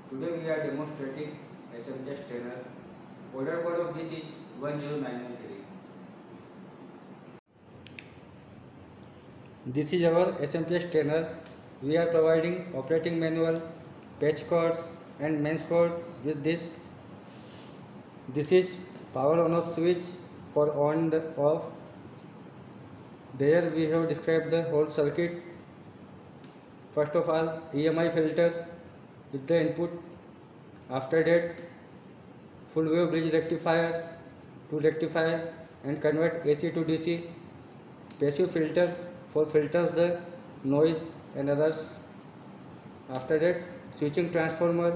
Today we are demonstrating SMJ strainer. Order code of this is 10913. This is our SMJ strainer. We are providing operating manual, patch codes and mains code with this. This is power on off switch for on the off. There we have described the whole circuit. First of all, EMI filter with the input. After that, full wave bridge rectifier to rectify and convert AC to DC. Passive filter for filters the noise and others. After that, switching transformer.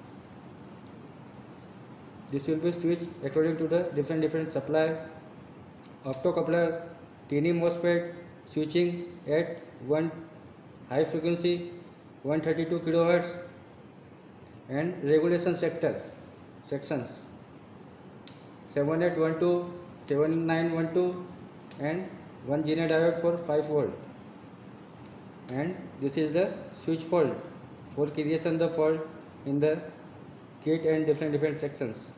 This will be switched according to the different supply. Optocoupler, TNI MOSFET switching at one high frequency 132 kHz and regulation sections 7812, 7912 and 1 GNA diode for 5 volt. And this is the switch fault for creation the fault in the kit and different sections.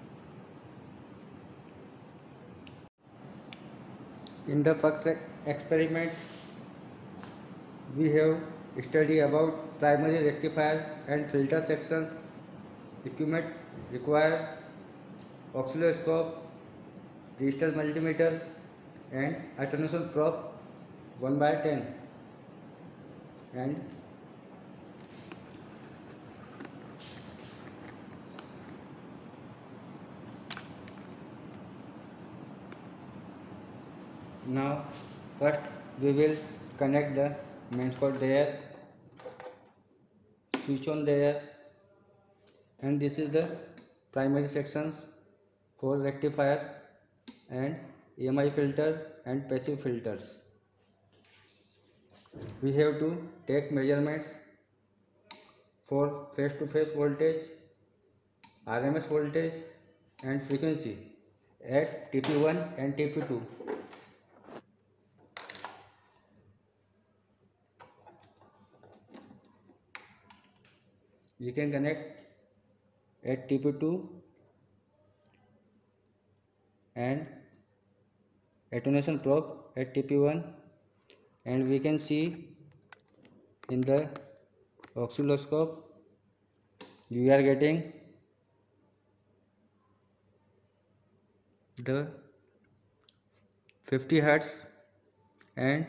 In the first experiment, we have studied about primary rectifier and filter sections, equipment required, oscilloscope, digital multimeter and attenuation probe 1/10. And now first we will connect the mains cord there, switch on there, and this is the primary sections for rectifier and EMI filter and passive filters. We have to take measurements for face to face voltage, RMS voltage and frequency at TP1 and TP2. We can connect at TP2 and attenuation probe at TP1, and we can see in the oscilloscope we are getting the 50 Hz and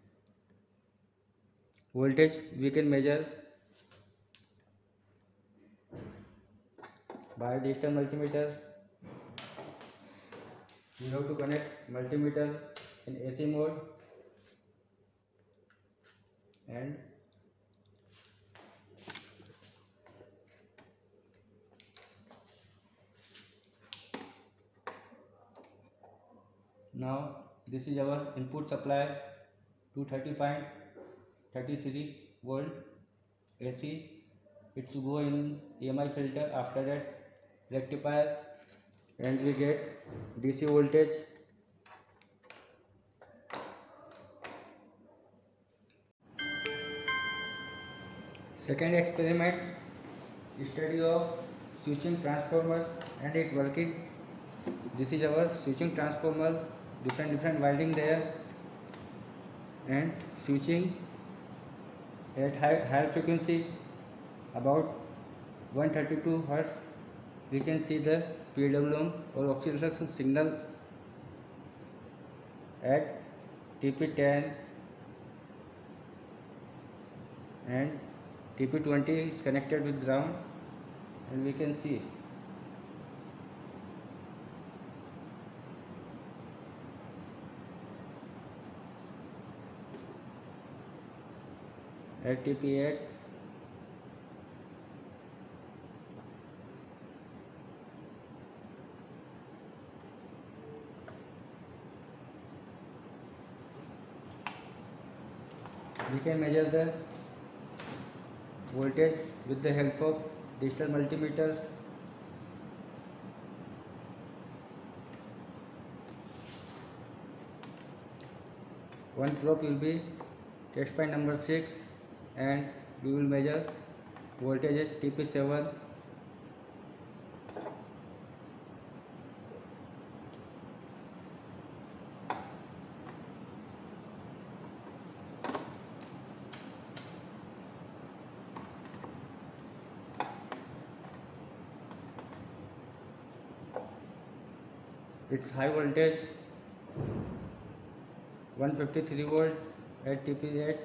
voltage we can measure by digital multimeter. We have to connect multimeter in AC mode and now this is our input supply 230.33 volt AC. It should go in EMI filter. After that, rectifier, and we get DC voltage. Second experiment, study of switching transformer and it working. This is our switching transformer, different winding there, and switching at higher frequency about 132 Hz. We can see the PWM or oscillation signal at TP10 and TP20 is connected with ground, and we can see at TP8 we can measure the voltage with the help of digital multimeter. One probe will be test point number 6 and we will measure voltage is TP7, its high voltage 153 volt at TP8,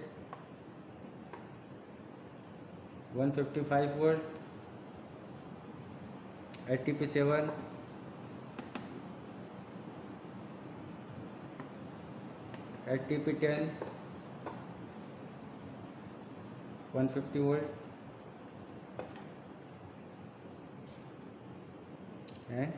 155 volt at TP7, at TP10 150 volt, and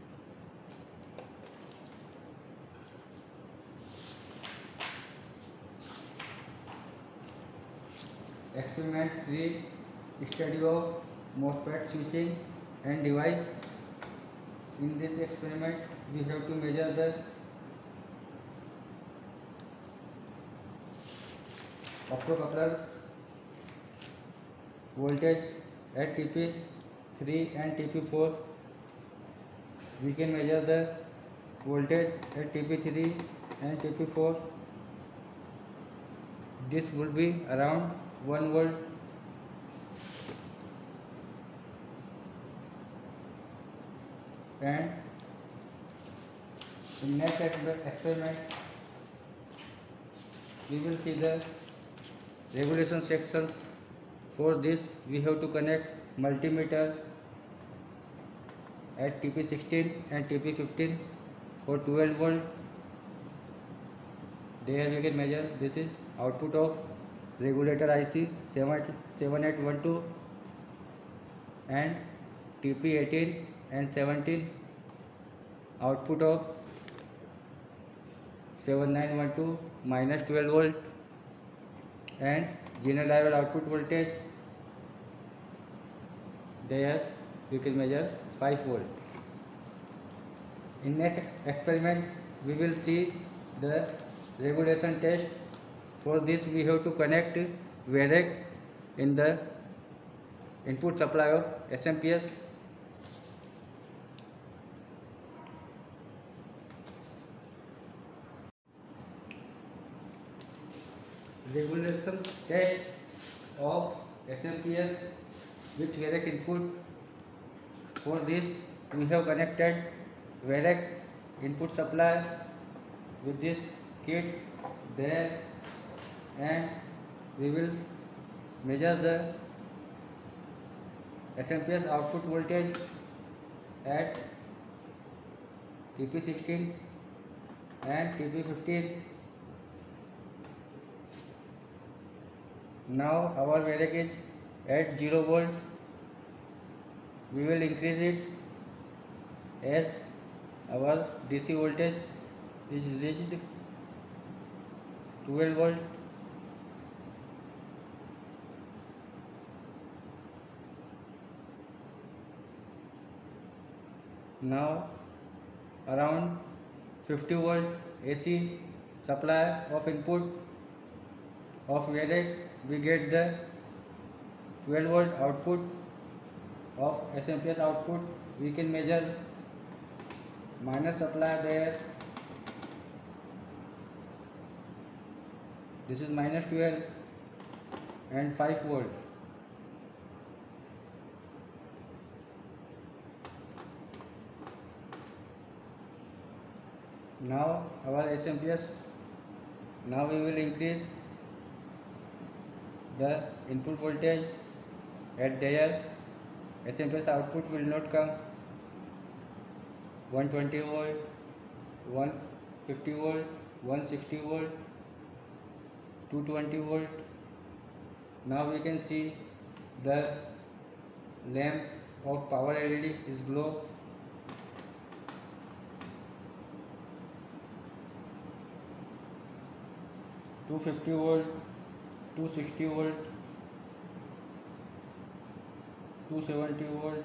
experiment 3, study of MOSFET switching and device. In this experiment we have to measure the optocoupler voltage at TP3 and TP4. We can measure the voltage at TP3 and TP4. This will be around 1 volt. And in next experiment we will see the regulation sections. For this we have to connect multimeter at TP16 and TP15 for 12 volt. There we can measure. This is output of regulator IC 7812, and TP18 and 17 output of 7912 minus 12 volt, and general output voltage there we can measure 5 volt. In next experiment we will see the regulation test. For this we have to connect Varec in the input supply of SMPS. Regulation test of SMPS with Varec input. For this we have connected Varec input supply with this kits there, and we will measure the SMPS output voltage at TP16 and TP15. Now our Varec is at 0 volt. We will increase it as our DC voltage is reached 12 volt. Now around 50 volt AC supply of input of Varec, we get the 12 volt output of SMPS output. We can measure minus supply there. This is minus 12 and 5 volt. Now our SMPS, now we will increase the input voltage at there. SMPS output will not come 120 volt, 150 volt, 160 volt, 220 volt. Now we can see the lamp of power LED is glow. $250 volt, 260 volt, 270 volt,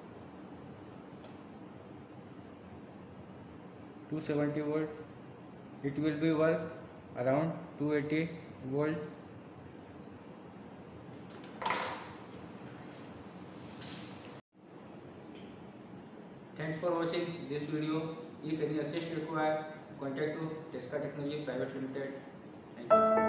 270 volt. It will be work around 280 volt. Thanks for watching this video. If any assist required, contact to Tesca Technology Private Limited. Thank you.